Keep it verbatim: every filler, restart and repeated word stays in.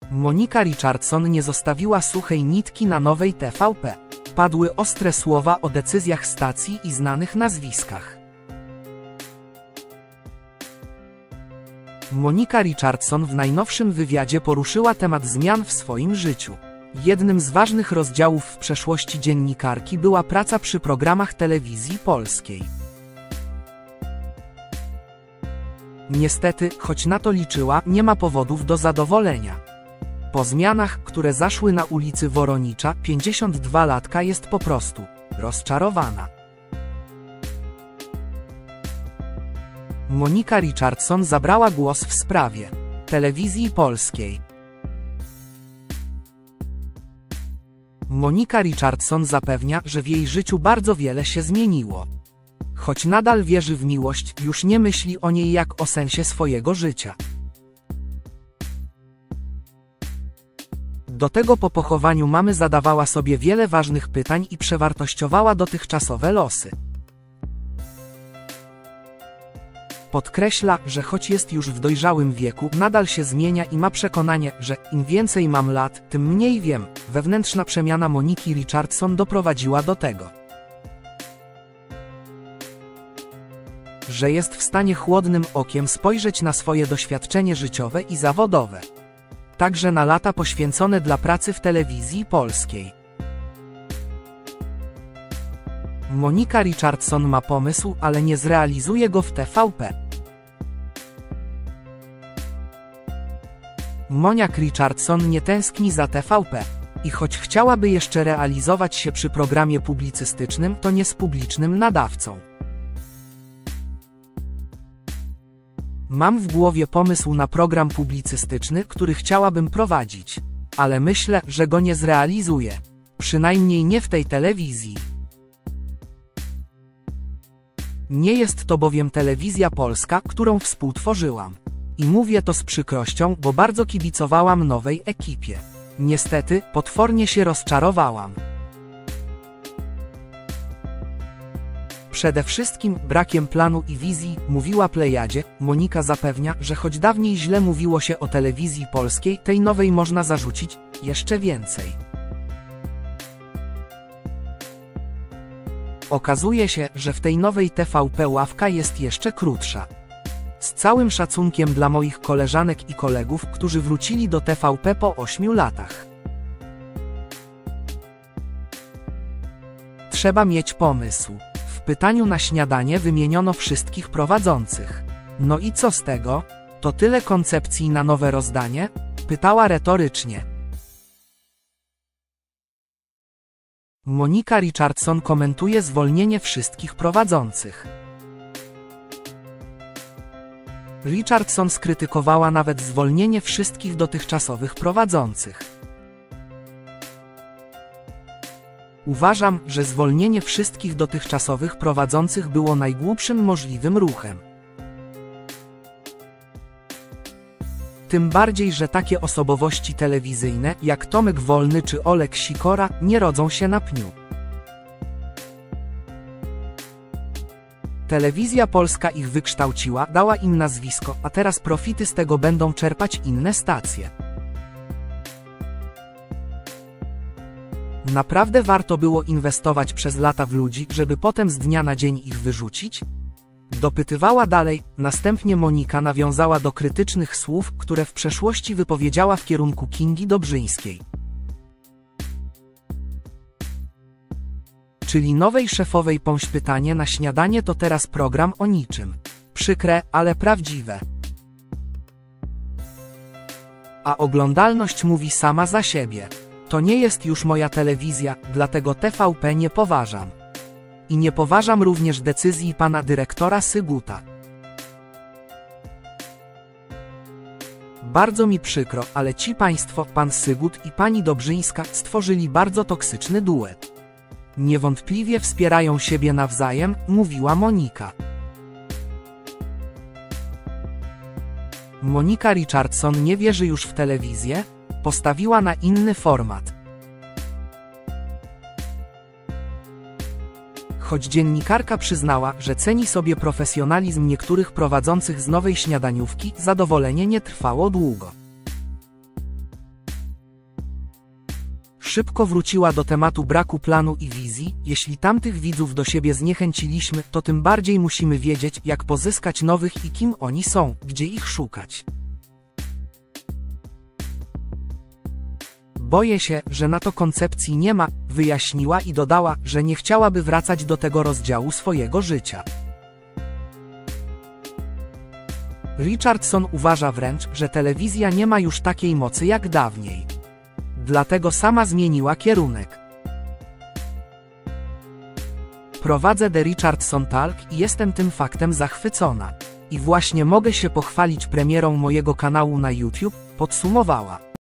Monika Richardson nie zostawiła suchej nitki na Nowej T V P. Padły ostre słowa o decyzjach stacji i znanych nazwiskach. Monika Richardson w najnowszym wywiadzie poruszyła temat zmian w swoim życiu. Jednym z ważnych rozdziałów w przeszłości dziennikarki była praca przy programach telewizji polskiej. Niestety, choć na to liczyła, nie ma powodów do zadowolenia. Po zmianach, które zaszły na ulicy Woronicza, pięćdziesięciodwulatka jest po prostu rozczarowana. Monika Richardson zabrała głos w sprawie telewizji polskiej. Monika Richardson zapewnia, że w jej życiu bardzo wiele się zmieniło. Choć nadal wierzy w miłość, już nie myśli o niej jak o sensie swojego życia. Do tego po pochowaniu mamy zadawała sobie wiele ważnych pytań i przewartościowała dotychczasowe losy. Podkreśla, że choć jest już w dojrzałym wieku, nadal się zmienia i ma przekonanie, że im więcej mam lat, tym mniej wiem. Wewnętrzna przemiana Moniki Richardson doprowadziła do tego, że jest w stanie chłodnym okiem spojrzeć na swoje doświadczenie życiowe i zawodowe. Także na lata poświęcone dla pracy w telewizji polskiej. Monika Richardson ma pomysł, ale nie zrealizuje go w T V P. Moniak Richardson nie tęskni za T V P. I choć chciałaby jeszcze realizować się przy programie publicystycznym, to nie z publicznym nadawcą. Mam w głowie pomysł na program publicystyczny, który chciałabym prowadzić. Ale myślę, że go nie zrealizuję. Przynajmniej nie w tej telewizji. Nie jest to bowiem telewizja polska, którą współtworzyłam. I mówię to z przykrością, bo bardzo kibicowałam nowej ekipie. Niestety, potwornie się rozczarowałam. Przede wszystkim brakiem planu i wizji, mówiła Plejadzie. Monika zapewnia, że choć dawniej źle mówiło się o telewizji polskiej, tej nowej można zarzucić jeszcze więcej. Okazuje się, że w tej nowej T V P ławka jest jeszcze krótsza. Z całym szacunkiem dla moich koleżanek i kolegów, którzy wrócili do T V P po ośmiu latach. Trzeba mieć pomysł. W pytaniu na śniadanie wymieniono wszystkich prowadzących. No i co z tego? To tyle koncepcji na nowe rozdanie? Pytała retorycznie. Monika Richardson komentuje zwolnienie wszystkich prowadzących. Richardson skrytykowała nawet zwolnienie wszystkich dotychczasowych prowadzących. Uważam, że zwolnienie wszystkich dotychczasowych prowadzących było najgłupszym możliwym ruchem. Tym bardziej, że takie osobowości telewizyjne, jak Tomek Wolny czy Olek Sikora, nie rodzą się na pniu. Telewizja polska ich wykształciła, dała im nazwisko, a teraz profity z tego będą czerpać inne stacje. Naprawdę warto było inwestować przez lata w ludzi, żeby potem z dnia na dzień ich wyrzucić? Dopytywała dalej, następnie Monika nawiązała do krytycznych słów, które w przeszłości wypowiedziała w kierunku Kingi Dobrzyńskiej. Czyli nowej szefowej Pomś pytanie na śniadanie to teraz program o niczym. Przykre, ale prawdziwe. A oglądalność mówi sama za siebie. To nie jest już moja telewizja, dlatego T V P nie poważam. I nie poważam również decyzji pana dyrektora Syguta. Bardzo mi przykro, ale ci państwo, pan Sygut i pani Dobrzyńska, stworzyli bardzo toksyczny duet. Niewątpliwie wspierają siebie nawzajem, mówiła Monika. Monika Richardson nie wierzy już w telewizję, postawiła na inny format. Choć dziennikarka przyznała, że ceni sobie profesjonalizm niektórych prowadzących z nowej śniadaniówki, zadowolenie nie trwało długo. Szybko wróciła do tematu braku planu i wizji. Jeśli tamtych widzów do siebie zniechęciliśmy, to tym bardziej musimy wiedzieć, jak pozyskać nowych i kim oni są, gdzie ich szukać. Boję się, że na to koncepcji nie ma, wyjaśniła i dodała, że nie chciałaby wracać do tego rozdziału swojego życia. Richardson uważa wręcz, że telewizja nie ma już takiej mocy jak dawniej. Dlatego sama zmieniła kierunek. Prowadzę The Richardson Talk i jestem tym faktem zachwycona. I właśnie mogę się pochwalić premierą mojego kanału na YouTube, podsumowała.